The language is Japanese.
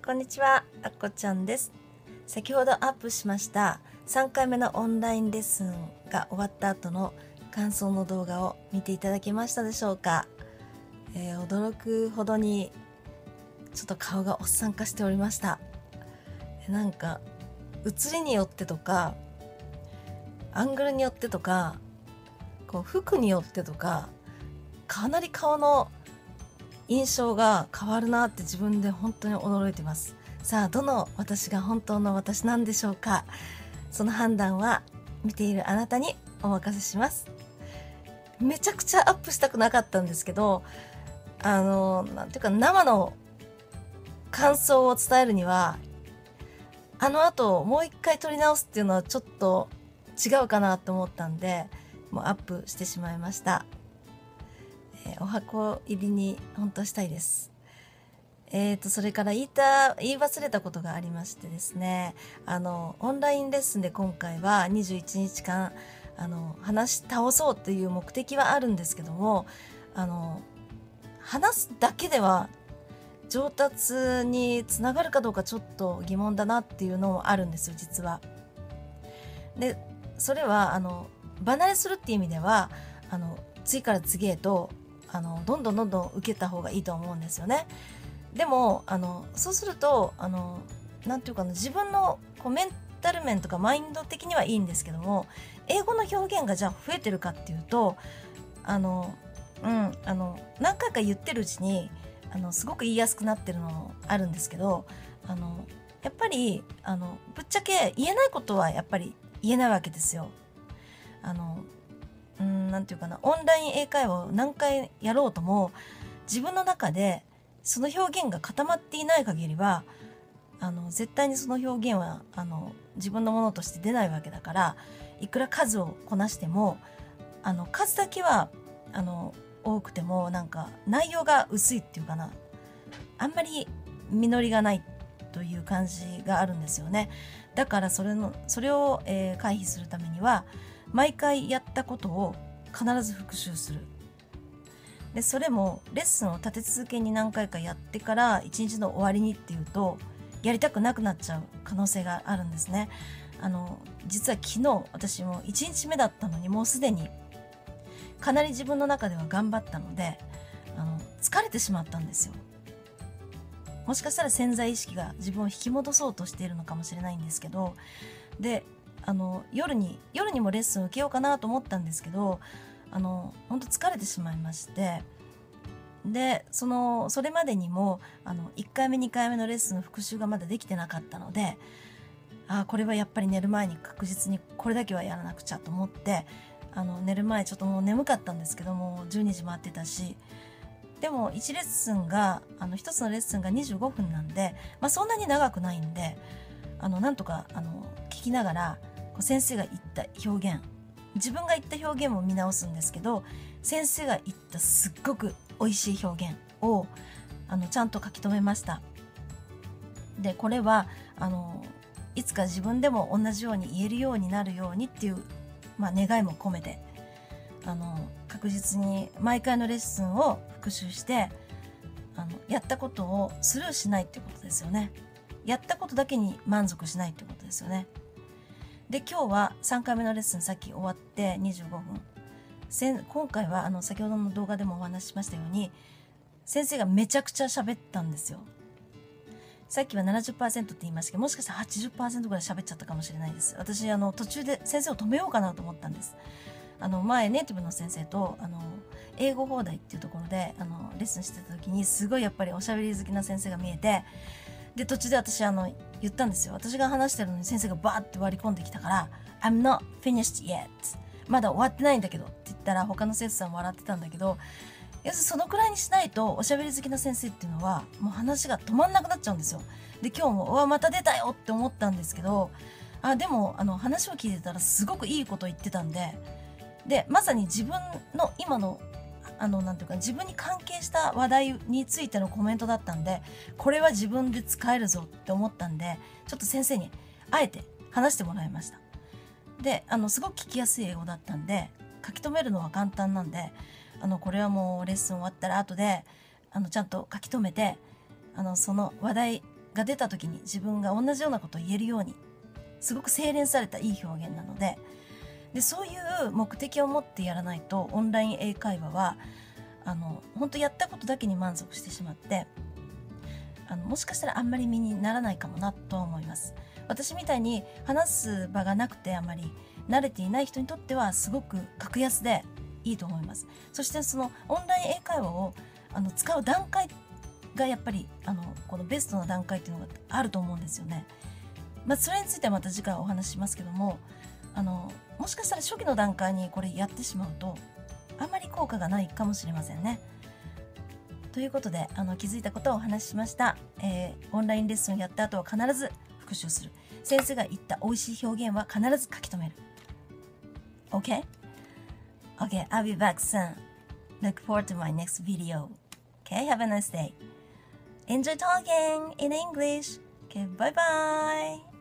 こんにちは、あっこちゃんです。先ほどアップしました3回目のオンラインレッスンが終わった後の感想の動画を見ていただけましたでしょうか。驚くほどにちょっと顔がおっさん化しておりました。なんか写りによってとかアングルによってとかこう服によってとかかなり顔の印象が変わるなって自分で本当に驚いてます。さあ、どの私が本当の私なんでしょうか。その判断は見ているあなたにお任せします。めちゃくちゃアップしたくなかったんですけど、なんていうか生の感想を伝えるにはあの後もう一回撮り直すっていうのはちょっと違うかなと思ったんで、もうアップしてしまいました。お箱入りに本当はしたいです。それから言い忘れたことがありましてですね、オンラインレッスンで今回は21日間話し倒そうという目的はあるんですけども、話すだけでは上達につながるかどうかちょっと疑問だなっていうのもあるんですよ、実は。でそれは離れするっていう意味では次から次へとどんどん受けた方がいいと思うんですよね。でもそうするとなんていうかな、自分のメンタル面とかマインド的にはいいんですけども、英語の表現がじゃあ増えてるかっていうと何回か言ってるうちにすごく言いやすくなってるのもあるんですけど、やっぱりぶっちゃけ言えないことはやっぱり言えないわけですよ。なんていうかな、オンライン英会話を何回やろうとも自分の中でその表現が固まっていない限りは絶対にその表現は自分のものとして出ないわけだから、いくら数をこなしても数だけは多くてもなんか内容が薄いっていうかな、あんまり実りがないという感じがあるんですよね。だからそれを、回避するためには毎回やったことを必ず復習する。でそれもレッスンを立て続けに何回かやってから一日の終わりにっていうとやりたくなくなっちゃう可能性があるんですね。実は昨日私も1日目だったのにもうすでにかなり自分の中では頑張ったので疲れてしまったんですよ。もしかしたら潜在意識が自分を引き戻そうとしているのかもしれないんですけど、で夜にもレッスンを受けようかなと思ったんですけど本当疲れてしまいまして、でそれまでにも1回目2回目のレッスンの復習がまだできてなかったので、これはやっぱり寝る前に確実にこれだけはやらなくちゃと思って寝る前ちょっともう眠かったんですけども12時回ってたし、でも1レッスンが1つのレッスンが25分なんで、そんなに長くないんでなんとか聞きながら先生が言った表現、自分が言った表現も見直すんですけど、先生が言ったすっごく美味しい表現をちゃんと書き留めました。でこれはいつか自分でも同じように言えるようになるようにっていう、願いも込めて確実に毎回のレッスンを復習してやったことをスルーしないってことですよね。やったことだけに満足しないってことですよね。で今日は3回目のレッスンさっき終わって25分、今回は先ほどの動画でもお話ししましたように先生がめちゃくちゃ喋ったんですよ。さっきは 70% って言いましたけど、もしかしたら 80% ぐらい喋っちゃったかもしれないです。私途中で先生を止めようかなと思ったんです。前ネイティブの先生と英語放題っていうところでレッスンしてた時にすごいやっぱりおしゃべり好きな先生が見えて、で途中で私言ったんですよ。私が話してるのに先生がバーって割り込んできたから「I'm not finished yet」まだ終わってないんだけどって言ったら他の生徒さんも笑ってたんだけど、要するにそのくらいにしないとおしゃべり好きな先生っていうのはもう話が止まんなくなっちゃうんですよ。で今日もうわまた出たよって思ったんですけど、でも話を聞いてたらすごくいいこと言ってたんでまさに自分の今のなんていうか自分に関係した話題についてのコメントだったんで、これは自分で使えるぞって思ったんでちょっと先生にあえて話してもらいました。ですごく聞きやすい英語だったんで書き留めるのは簡単なんでこれはもうレッスン終わったら後でちゃんと書き留めてその話題が出た時に自分が同じようなことを言えるようにすごく洗練されたいい表現なので、そういう目的を持ってやらないとオンライン英会話は本当やったことだけに満足してしまってもしかしたらあんまり身にならないかもなとは思います。私みたいに話す場がなくてあまり慣れていない人にとってはすごく格安でいいと思います。そしてそのオンライン英会話を使う段階がやっぱりこのベストな段階っていうのがあると思うんですよね。それについてはまた次回お話ししますけども、もしかしたら初期の段階にこれやってしまうとあまり効果がないかもしれませんね。ということで気づいたことをお話ししました。オンラインレッスンをやった後は必ず復習する。先生が言った美味しい表現は必ず書き留める。OK? Okay, I'll be back soon. Look forward to my next video. Okay, have a nice day. Enjoy talking in English. Okay, bye bye.